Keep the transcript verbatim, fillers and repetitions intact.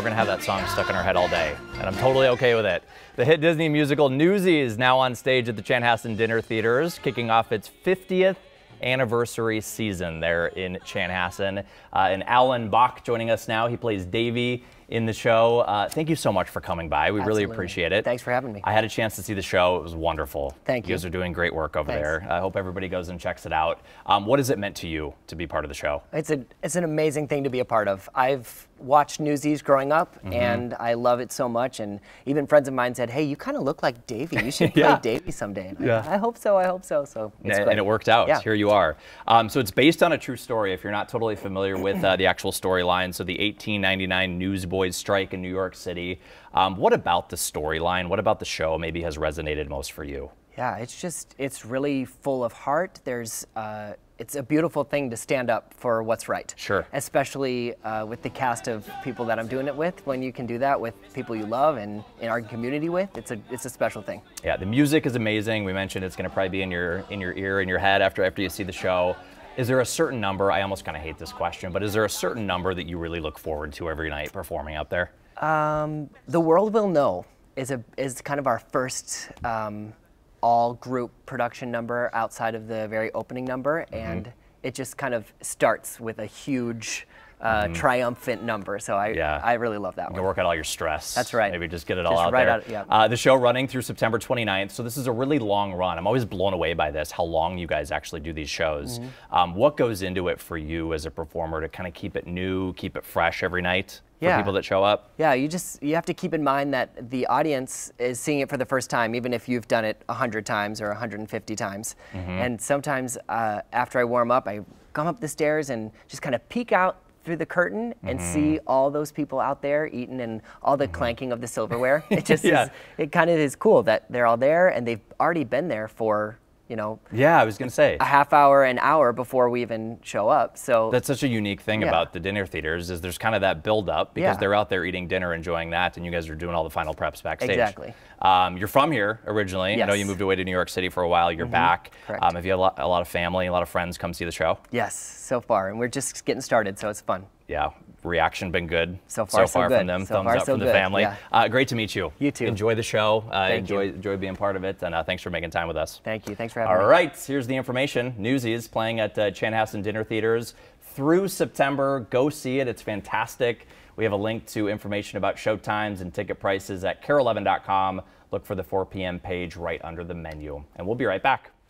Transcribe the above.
we're going to have that song stuck in our head all day, and I'm totally okay with it. The hit Disney musical Newsies now on stage at the Chanhassen Dinner Theaters, kicking off its fiftieth anniversary season there in Chanhassen. Uh, and Alan Bach joining us now. He plays Davy in the show. Uh, thank you so much for coming by. We Absolutely. really appreciate it. Thanks for having me. I had a chance to see the show. It was wonderful. Thank you. You guys are doing great work over Thanks. there. I hope everybody goes and checks it out. Um, what has it meant to you to be part of the show? It's a it's an amazing thing to be a part of. I've watched Newsies growing up, mm-hmm. and I love it so much. And even friends of mine said, "Hey, you kind of look like Davy. You should play yeah. Davy someday." And yeah. I, I hope so. I hope so. So it's and, great. and it worked out. Yeah. Here you are. Um, so it's based on a true story. If you're not totally familiar with uh, the actual storyline, so the eighteen ninety-nine Newsboys strike in New York City. Um, what about the storyline? What about the show maybe has resonated most for you? Yeah, it's just, it's really full of heart. There's, uh, it's a beautiful thing to stand up for what's right. Sure. Especially uh, with the cast of people that I'm doing it with. When you can do that with people you love and in our community with, it's a, it's a special thing. Yeah, the music is amazing. We mentioned it's going to probably be in your, in your ear, in your head after, after you see the show. Is there a certain number, I almost kind of hate this question, but is there a certain number that you really look forward to every night performing out there? Um, The World Will Know is, a, is kind of our first um, all group production number outside of the very opening number, mm-hmm. and it just kind of starts with a huge uh, mm-hmm. triumphant number. So I, yeah. I really love that you one. can work out all your stress. That's right. Maybe just get it all just out right there. Out, yeah. uh, the show running through September twenty-ninth, so this is a really long run. I'm always blown away by this, how long you guys actually do these shows. Mm-hmm. um, what goes into it for you as a performer to kind of keep it new, keep it fresh every night? For yeah. people that show up? Yeah, you just you have to keep in mind that the audience is seeing it for the first time, even if you've done it a hundred times or a hundred and fifty times. Mm-hmm. And sometimes uh, after I warm up, I come up the stairs and just kind of peek out through the curtain and mm-hmm. see all those people out there eating and all the mm-hmm. clanking of the silverware. It just yeah. is, it kind of is cool that they're all there and they've already been there for, you know, yeah, I was gonna say a half hour, an hour before we even show up. So that's such a unique thing yeah. about the dinner theaters is there's kind of that build up because yeah. they're out there eating dinner, enjoying that, and you guys are doing all the final preps backstage. Exactly. Um, you're from here originally. Yes. I know you moved away to New York City for a while. You're mm-hmm. back. Correct. Um, have you had a lot, a lot of family, a lot of friends come see the show? Yes, so far, and we're just getting started, so it's fun. Yeah, reaction been good so far. So far so from them, so thumbs far, up so from the good. family. Yeah. Uh, great to meet you. You too. Enjoy the show. Uh, Thank enjoy, you. enjoy being part of it, and uh, thanks for making time with us. Thank you. Thanks for having All me. All right, here's the information. Newsies playing at uh, Chanhassen Dinner Theaters through September. Go see it. It's fantastic. We have a link to information about showtimes and ticket prices at K A R E eleven dot com. Look for the four p m page right under the menu, and we'll be right back.